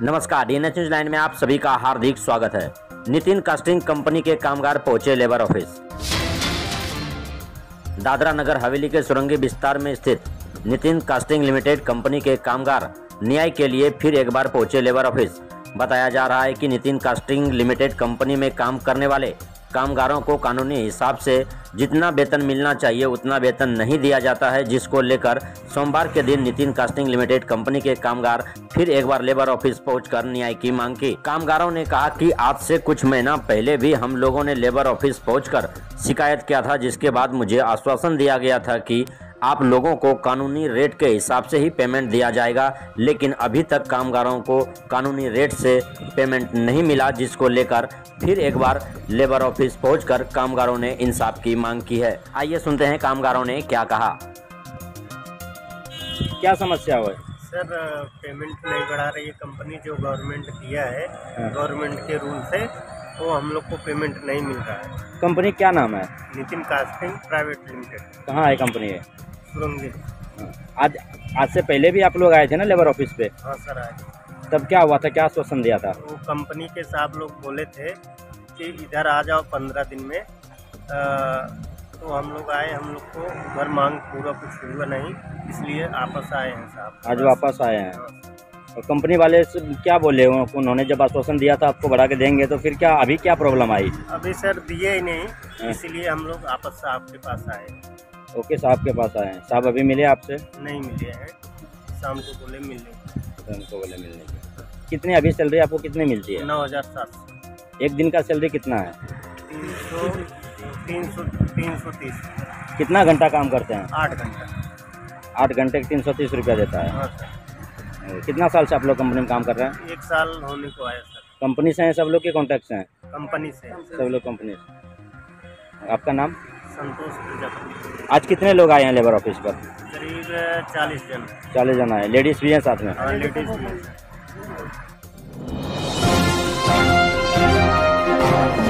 नमस्कार, DNH news line में आप सभी का हार्दिक स्वागत है। नितिन कास्टिंग कंपनी के कामगार पहुंचे लेबर ऑफिस। दादरा नगर हवेली के सुरंगी विस्तार में स्थित नितिन कास्टिंग लिमिटेड कंपनी के कामगार न्याय के लिए फिर एक बार पहुंचे लेबर ऑफिस। बताया जा रहा है कि नितिन कास्टिंग लिमिटेड कंपनी में काम करने वाले कामगारों को कानूनी हिसाब से जितना वेतन मिलना चाहिए उतना वेतन नहीं दिया जाता है, जिसको लेकर सोमवार के दिन नितिन कास्टिंग लिमिटेड कंपनी के कामगार फिर एक बार लेबर ऑफिस पहुंचकर न्याय की मांग की। कामगारों ने कहा कि आज से कुछ महीना पहले भी हम लोगों ने लेबर ऑफिस पहुंचकर शिकायत किया था, जिसके बाद मुझे आश्वासन दिया गया था कि आप लोगों को कानूनी रेट के हिसाब से ही पेमेंट दिया जाएगा, लेकिन अभी तक कामगारों को कानूनी रेट से पेमेंट नहीं मिला, जिसको लेकर फिर एक बार लेबर ऑफिस पहुंचकर कामगारों ने इंसाफ की मांग की है। आइए सुनते हैं कामगारों ने क्या कहा। क्या समस्या हुई? सर, पेमेंट नहीं बढ़ा रही है कंपनी। जो गवर्नमेंट दिया है गवर्नमेंट के रूल से वो हम लोग को पेमेंट नहीं मिल रहा है। कंपनी क्या नाम है? Nitin casting private limited. कहाँ है कंपनी है? सुरंगी। आज से पहले भी आप लोग आए थे ना लेबर ऑफिस पे? हाँ सर, आए। तब क्या हुआ था, क्या आश्वासन दिया था? वो कंपनी के साहब लोग बोले थे कि इधर आ जाओ 15 दिन में। तो हम लोग आए, हम लोग को घर मांग पूरा कुछ हुआ नहीं, इसलिए वापस आए हैं साहब। आज वापस आए हैं। और कंपनी वाले से क्या बोले? उन्होंने जब आश्वासन दिया था आपको बढ़ा के देंगे, तो फिर क्या अभी क्या प्रॉब्लम आई? अभी सर दिए ही नहीं, इसीलिए हम लोग वापस साहब के पास आए। ओके, साहब के पास आए हैं। साहब अभी मिले आपसे? नहीं मिले हैं, शाम को बोले मिलने। उनको बोले मिलने की। कितने अभी सैलरी आपको कितनी मिलती है? 9,700। एक दिन का सैलरी कितना है? 330। कितना घंटा काम करते हैं? 8 घंटा। 8 घंटे के 330 रुपया देता है। हाँ सर। कितना साल से आप लोग कंपनी में काम कर रहे हैं? 1 साल होने को आया सर। कंपनी से हैं सब लोग के कॉन्टैक्ट से हैं? कंपनी से सब लोग कंपनी से। आपका नाम? संतोष प्रजापति। आज कितने लोग आए हैं लेबर ऑफिस पर? करीब 40 जन। 40 जन आए। लेडीज भी हैं साथ में? हाँ, लेडीज भी हैं।